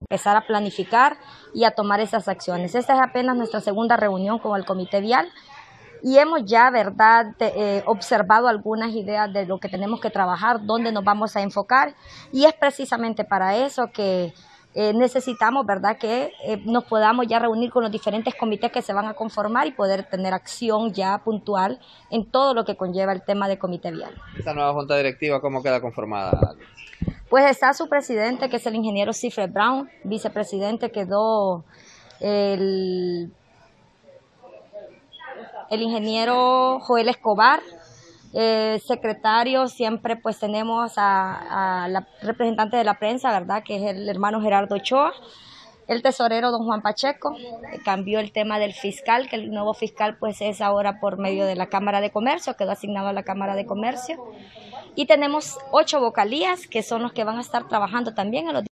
empezar a planificar y a tomar esas acciones. Esta es apenas nuestra segunda reunión con el Comité Vial y hemos ya, observado algunas ideas de lo que tenemos que trabajar, dónde nos vamos a enfocar, y es precisamente para eso que necesitamos, que nos podamos ya reunir con los diferentes comités que se van a conformar y poder tener acción ya puntual en todo lo que conlleva el tema de Comité Vial. ¿Esta nueva junta directiva cómo queda conformada? Pues está su presidente, que es el ingeniero Cifre Brown, vicepresidente quedó el ingeniero Joel Escobar, secretario siempre pues tenemos a la representante de la prensa, que es el hermano Gerardo Ochoa, el tesorero don Juan Pacheco, cambió el tema del fiscal, que el nuevo fiscal pues es ahora por medio de la Cámara de Comercio, quedó asignado a la Cámara de Comercio, y tenemos 8 vocalías que son los que van a estar trabajando también en los